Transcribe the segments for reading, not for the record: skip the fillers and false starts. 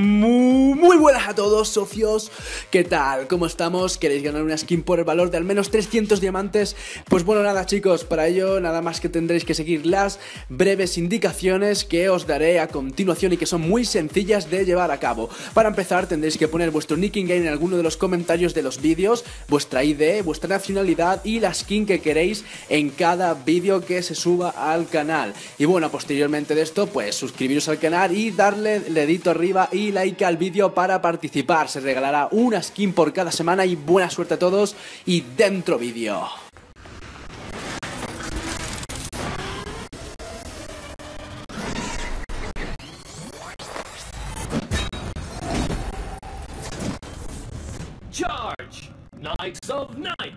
Muy buenas a todos, socios. ¿Qué tal? ¿Cómo estamos? ¿Queréis ganar una skin por el valor de al menos 300 diamantes? Pues bueno, nada chicos, para ello nada más que tendréis que seguir las breves indicaciones que os daré a continuación y que son muy sencillas de llevar a cabo. Para empezar tendréis que poner vuestro nick in game en alguno de los comentarios de los vídeos, vuestra ID, vuestra nacionalidad y la skin que queréis en cada vídeo que se suba al canal. Y bueno, posteriormente de esto, pues suscribiros al canal y darle el dedito arriba y like al vídeo para participar. Se regalará una skin por cada semana y buena suerte a todos y dentro vídeo. Charge! Knights of Night!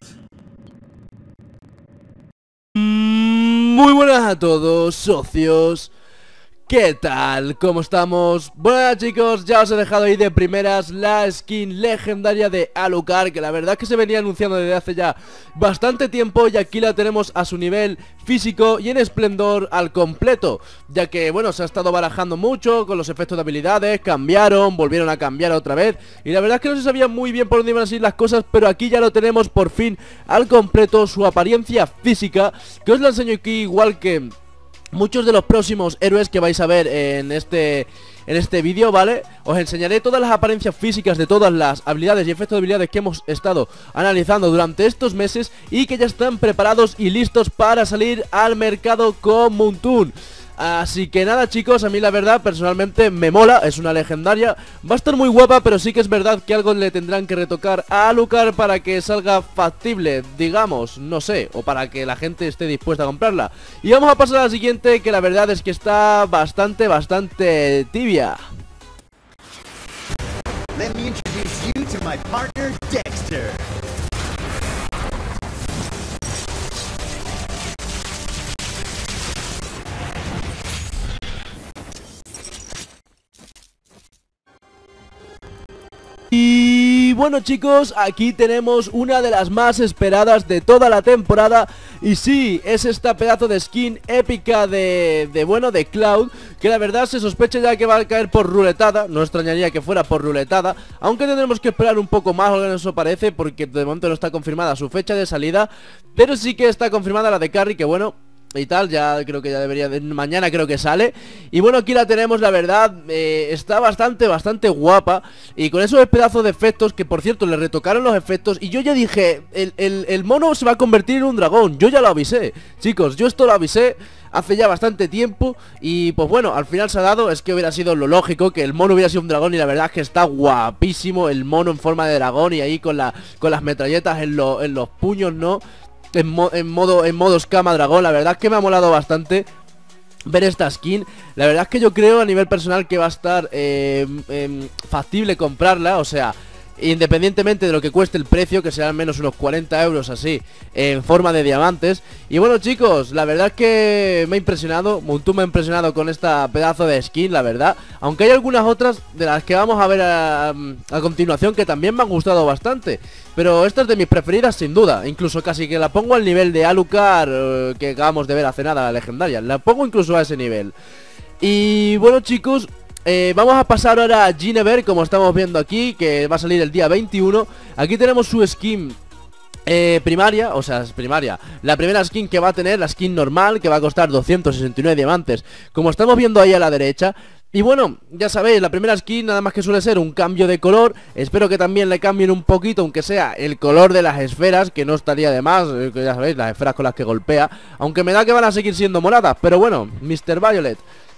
Muy buenas a todos, socios. ¿Qué tal? ¿Cómo estamos? Bueno chicos, ya os he dejado ahí de primeras la skin legendaria de Alucard, que la verdad es que se venía anunciando desde hace ya bastante tiempo y aquí la tenemos a su nivel físico y en esplendor al completo, ya que bueno, se ha estado barajando mucho con los efectos de habilidades, cambiaron, volvieron a cambiar otra vez y la verdad es que no se sabía muy bien por dónde iban a ir las cosas, pero aquí ya lo tenemos por fin al completo, su apariencia física, que os la enseño aquí igual que muchos de los próximos héroes que vais a ver en este vídeo, ¿vale? Os enseñaré todas las apariencias físicas de todas las habilidades y efectos de habilidades que hemos estado analizando durante estos meses y que ya están preparados y listos para salir al mercado con Moontoon. Así que nada chicos, a mí la verdad personalmente me mola, es una legendaria, va a estar muy guapa, pero sí que es verdad que algo le tendrán que retocar a Alucard para que salga factible, digamos, no sé, o para que la gente esté dispuesta a comprarla. Y vamos a pasar a la siguiente, que la verdad es que está bastante tibia. Let me introduce you to my partner, Dexter. Y bueno chicos, aquí tenemos una de las más esperadas de toda la temporada. Y sí, es esta pedazo de skin épica de Cloud, que la verdad se sospecha ya que va a caer por ruletada. No extrañaría que fuera por ruletada, aunque tendremos que esperar un poco más, o que eso parece, porque de momento no está confirmada su fecha de salida. Pero sí que está confirmada la de Carry, que bueno, y tal, ya creo que ya debería de, mañana creo que sale. Y bueno, aquí la tenemos, la verdad, está bastante guapa. Y con esos pedazos de efectos, que por cierto le retocaron los efectos. Y yo ya dije, el mono se va a convertir en un dragón. Yo ya lo avisé, chicos, yo esto lo avisé hace ya bastante tiempo. Y pues bueno, al final se ha dado. Es que hubiera sido lo lógico que el mono hubiera sido un dragón. Y la verdad es que está guapísimo el mono en forma de dragón. Y ahí con las metralletas en los puños, ¿no? En modo escama dragón. La verdad es que me ha molado bastante ver esta skin. La verdad es que yo creo a nivel personal que va a estar factible comprarla. O sea, independientemente de lo que cueste el precio, que será al menos unos 40 euros así, en forma de diamantes. Y bueno chicos, la verdad es que me ha impresionado, Moontoon me ha impresionado con esta pedazo de skin, la verdad. Aunque hay algunas otras de las que vamos a ver a continuación que también me han gustado bastante, pero esta es de mis preferidas sin duda. Incluso casi que la pongo al nivel de Alucard, que acabamos de ver hace nada, la legendaria. La pongo incluso a ese nivel. Y bueno chicos, vamos a pasar ahora a Ginever, como estamos viendo aquí, que va a salir el día 21. Aquí tenemos su skin primaria, o sea, es primaria. La primera skin que va a tener, la skin normal, que va a costar 269 diamantes, como estamos viendo ahí a la derecha. Y bueno, ya sabéis, la primera skin nada más que suele ser un cambio de color. Espero que también le cambien un poquito, aunque sea el color de las esferas, que no estaría de más, que ya sabéis, las esferas con las que golpea. Aunque me da que van a seguir siendo moradas, pero bueno, Mr. Violet.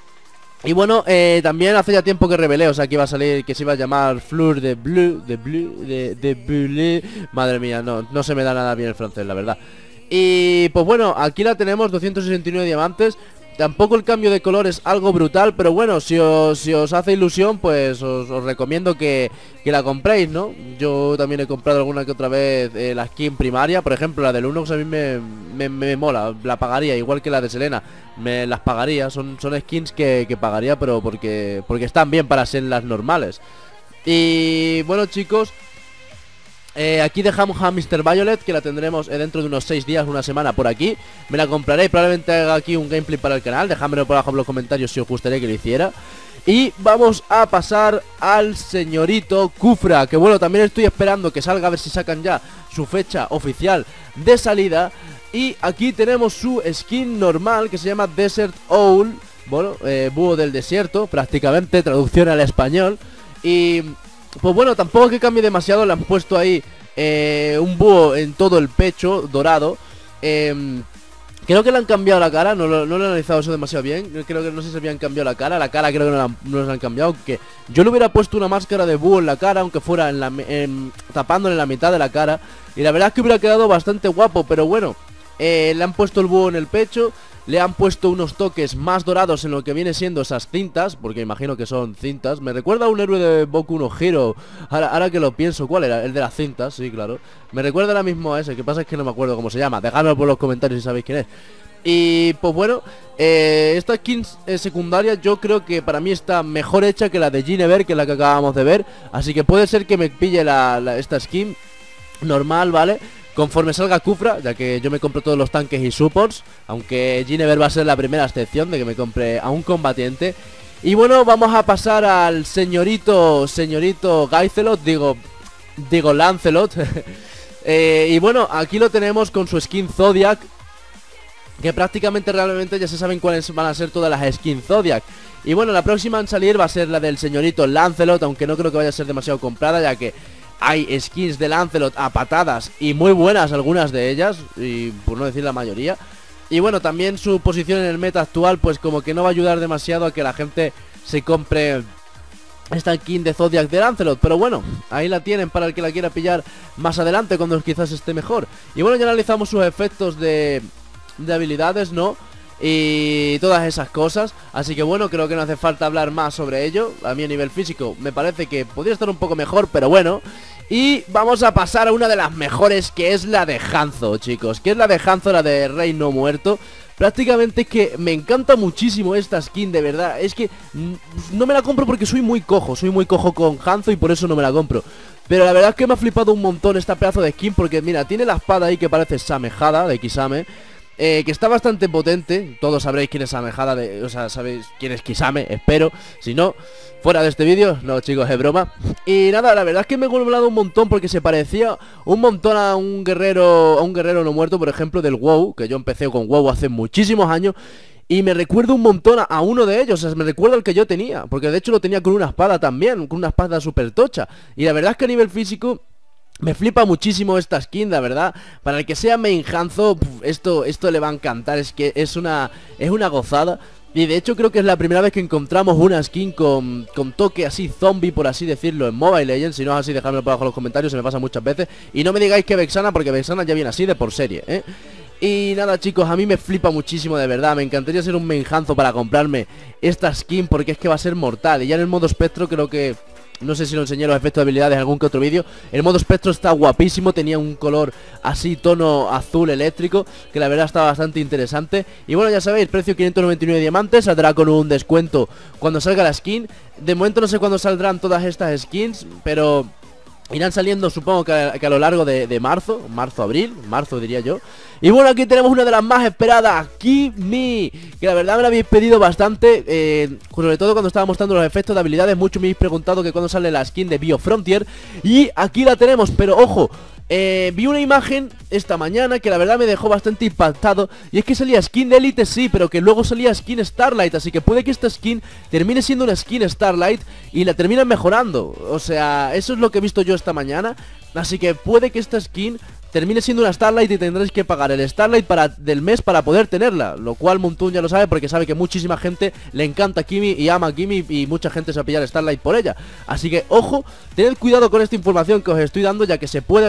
Y bueno, también hace ya tiempo que revelé, o sea, que iba a salir, que se iba a llamar Fleur de Bleu, de Bleu. Madre mía, no se me da nada bien el francés, la verdad. Y pues bueno, aquí la tenemos, 269 diamantes. Tampoco el cambio de color es algo brutal, pero bueno, si os hace ilusión, pues os recomiendo que la compréis, ¿no? Yo también he comprado alguna que otra vez la skin primaria, por ejemplo, la del Unox a mí me mola, la pagaría, igual que la de Selena, me las pagaría, son skins que pagaría, pero porque están bien para ser las normales. Y bueno chicos, Aquí dejamos a Mr. Violet, que la tendremos dentro de unos 6 días, una semana por aquí. Me la compraré y probablemente haga aquí un gameplay para el canal. Dejadmelo por abajo en los comentarios si os gustaría que lo hiciera. Y vamos a pasar al señorito Kufra, que bueno, también estoy esperando que salga, a ver si sacan ya su fecha oficial de salida. Y aquí tenemos su skin normal, que se llama Desert Owl. Bueno, búho del desierto, prácticamente, traducción al español. Y pues bueno, tampoco que cambie demasiado. Le han puesto ahí un búho en todo el pecho, dorado. Creo que le han cambiado la cara, no lo he analizado eso demasiado bien. Creo que no sé si habían cambiado la cara. La cara creo que no la han cambiado. Aunque yo le hubiera puesto una máscara de búho en la cara, aunque fuera tapándole la mitad de la cara. Y la verdad es que hubiera quedado bastante guapo. Pero bueno, le han puesto el búho en el pecho. Le han puesto unos toques más dorados en lo que viene siendo esas cintas, porque imagino que son cintas. Me recuerda a un héroe de Boku no Hero. Ahora que lo pienso, ¿cuál era? El de las cintas, sí, claro. Me recuerda ahora mismo a ese, que pasa es que no me acuerdo cómo se llama. Dejadmelo por los comentarios si sabéis quién es. Y pues bueno, esta skin secundaria yo creo que para mí está mejor hecha que la de Ginever, que es la que acabamos de ver. Así que puede ser que me pille esta skin normal, ¿vale? Conforme salga Kufra, ya que yo me compro todos los tanques y supports. Aunque Ginever va a ser la primera excepción de que me compre a un combatiente. Y bueno, vamos a pasar al señorito Gaizelot, digo Lancelot. Y bueno, aquí lo tenemos con su skin Zodiac, que prácticamente realmente ya se saben cuáles van a ser todas las skins Zodiac. Y bueno, la próxima en salir va a ser la del señorito Lancelot, aunque no creo que vaya a ser demasiado comprada, ya que hay skins de Lancelot a patadas y muy buenas algunas de ellas, y por no decir la mayoría. Y bueno, también su posición en el meta actual pues como que no va a ayudar demasiado a que la gente se compre esta skin de Zodiac de Lancelot. Pero bueno, ahí la tienen para el que la quiera pillar más adelante cuando quizás esté mejor. Y bueno, ya analizamos sus efectos de habilidades, ¿no? Y todas esas cosas. Así que bueno, creo que no hace falta hablar más sobre ello. A mí a nivel físico me parece que podría estar un poco mejor, pero bueno. Y vamos a pasar a una de las mejores, que es la de Hanzo, chicos. Que es la de Hanzo, la de Rey no muerto. Prácticamente es que me encanta muchísimo esta skin, de verdad. Es que no me la compro porque soy muy cojo con Hanzo y por eso no me la compro. Pero la verdad es que me ha flipado un montón esta pedazo de skin, porque mira, tiene la espada ahí que parece Samehada de Kisame. Que está bastante potente. Todos sabréis quién es Samehada, o sea, sabéis quién es Kisame, espero. Si no, fuera de este vídeo. No, chicos, es broma. Y nada, la verdad es que me he volado un montón, porque se parecía un montón a un guerrero no muerto, por ejemplo, del WoW. Que yo empecé con WoW hace muchísimos años. Y me recuerda un montón a uno de ellos. O sea, me recuerda al que yo tenía, porque de hecho lo tenía con una espada también, con una espada súper tocha. Y la verdad es que a nivel físico me flipa muchísimo esta skin, la verdad. Para el que sea main Hanzo, esto le va a encantar. Es que es una gozada. Y de hecho creo que es la primera vez que encontramos una skin con toque así zombie, por así decirlo, en Mobile Legends. Si no es así, dejadmelo por abajo en los comentarios, se me pasa muchas veces. Y no me digáis que Vexana, porque Vexana ya viene así de por serie, ¿eh? Y nada, chicos, a mí me flipa muchísimo, de verdad. Me encantaría ser un main Hanzo para comprarme esta skin, porque es que va a ser mortal. Y ya en el modo espectro creo que... no sé si lo enseñé los efectos de habilidades en algún que otro vídeo. El modo espectro está guapísimo. Tenía un color así, tono azul eléctrico, que la verdad está bastante interesante. Y bueno, ya sabéis, precio 599 diamantes. Saldrá con un descuento cuando salga la skin. De momento no sé cuándo saldrán todas estas skins, pero irán saliendo, supongo que a lo largo de marzo, abril, marzo diría yo. Y bueno, aquí tenemos una de las más esperadas, Kimi, que la verdad me la habéis pedido bastante, sobre todo cuando estaba mostrando los efectos de habilidades. Muchos me habéis preguntado que cuando sale la skin de Biofrontier. Y aquí la tenemos, pero ojo, vi una imagen esta mañana que la verdad me dejó bastante impactado. Y es que salía skin de Elite, sí, pero que luego salía skin Starlight. Así que puede que esta skin termine siendo una skin Starlight y la terminen mejorando. O sea, eso es lo que he visto yo esta mañana. Así que puede que esta skin termine siendo una Starlight y tendréis que pagar el Starlight del mes para poder tenerla. Lo cual Moontoon ya lo sabe, porque sabe que muchísima gente le encanta Kimi y ama a Kimi, y mucha gente se va a pillar Starlight por ella. Así que ojo, tened cuidado con esta información que os estoy dando, ya que se puede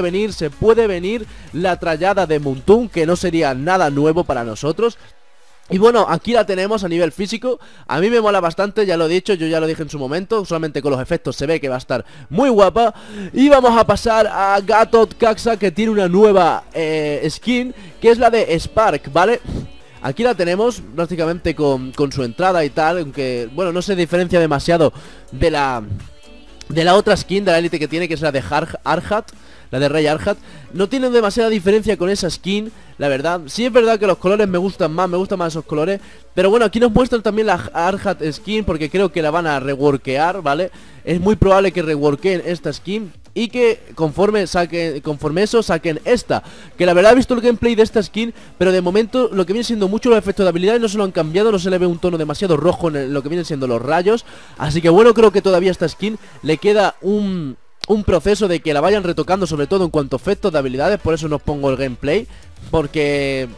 venir la trallada de Moontoon, que no sería nada nuevo para nosotros. Y bueno, aquí la tenemos a nivel físico. A mí me mola bastante, ya lo he dicho, yo ya lo dije en su momento. Solamente con los efectos se ve que va a estar muy guapa. Y vamos a pasar a Gatot Kaxa, que tiene una nueva skin, que es la de Spark, ¿vale? Aquí la tenemos prácticamente con su entrada y tal. Aunque, bueno, no se diferencia demasiado de la otra skin de la Elite que tiene, que es la de Arhat. la de Rey Arhat. No tienen demasiada diferencia con esa skin, la verdad. Sí es verdad que los colores me gustan más esos colores. Pero bueno, aquí nos muestran también la Arhat skin, porque creo que la van a reworkear, ¿vale? Es muy probable que reworkeen esta skin y que conforme eso saquen esta. Que la verdad he visto el gameplay de esta skin, pero de momento lo que viene siendo mucho los efectos de habilidades no se lo han cambiado, no se le ve un tono demasiado rojo en lo que vienen siendo los rayos. Así que bueno, creo que todavía a esta skin le queda un proceso de que la vayan retocando, sobre todo en cuanto a efectos de habilidades. Por eso no os pongo el gameplay, porque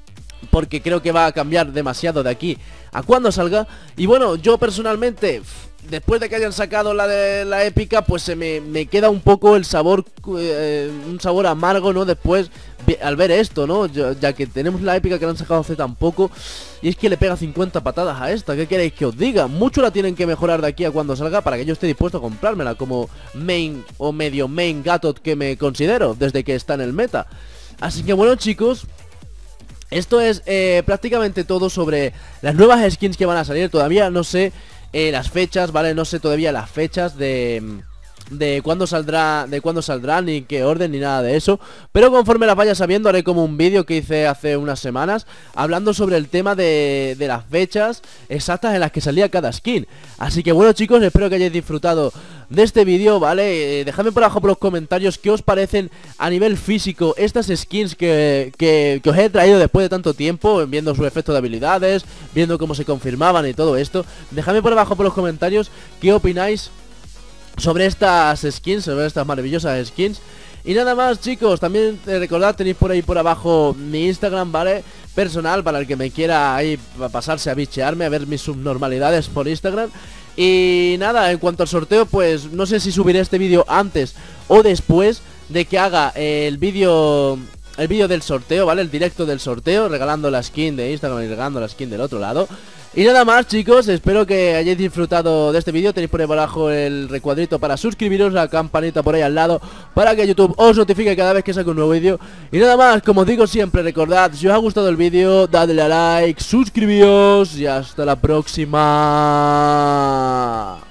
creo que va a cambiar demasiado de aquí a cuando salga. Y bueno, yo personalmente, después de que hayan sacado la de la épica, pues se me queda un poco el sabor, un sabor amargo, ¿no? Después, al ver esto, ¿no? Ya que tenemos la épica que la han sacado hace tan poco, y es que le pega 50 patadas a esta. ¿Qué queréis que os diga? Mucho la tienen que mejorar de aquí a cuando salga para que yo esté dispuesto a comprármela como main o medio main Gatot que me considero desde que está en el meta. Así que bueno, chicos, esto es prácticamente todo sobre las nuevas skins que van a salir. Todavía no sé las fechas, ¿vale? No sé todavía las fechas de cuándo saldrán, ni qué orden, ni nada de eso. Pero conforme las vaya sabiendo, haré como un vídeo que hice hace unas semanas hablando sobre el tema de las fechas exactas en las que salía cada skin. Así que bueno, chicos, espero que hayáis disfrutado de este vídeo, ¿vale? Dejadme por abajo por los comentarios qué os parecen a nivel físico estas skins que os he traído después de tanto tiempo, viendo su efecto de habilidades, viendo cómo se confirmaban y todo esto. Dejadme por abajo por los comentarios qué opináis sobre estas skins, sobre estas maravillosas skins. Y nada más, chicos, también recordad, tenéis por ahí por abajo mi Instagram, ¿vale? Personal, para el que me quiera ahí pasarse a bichearme, a ver mis subnormalidades por Instagram. Y nada, en cuanto al sorteo, pues no sé si subiré este vídeo antes o después de que haga el vídeo del sorteo, ¿vale? El directo del sorteo, regalando la skin de Instagram y regalando la skin del otro lado. Y nada más, chicos, espero que hayáis disfrutado de este vídeo. Tenéis por ahí abajo el recuadrito para suscribiros, la campanita por ahí al lado para que YouTube os notifique cada vez que saque un nuevo vídeo. Y nada más, como os digo siempre, recordad, si os ha gustado el vídeo, dadle a like, suscribíos y hasta la próxima.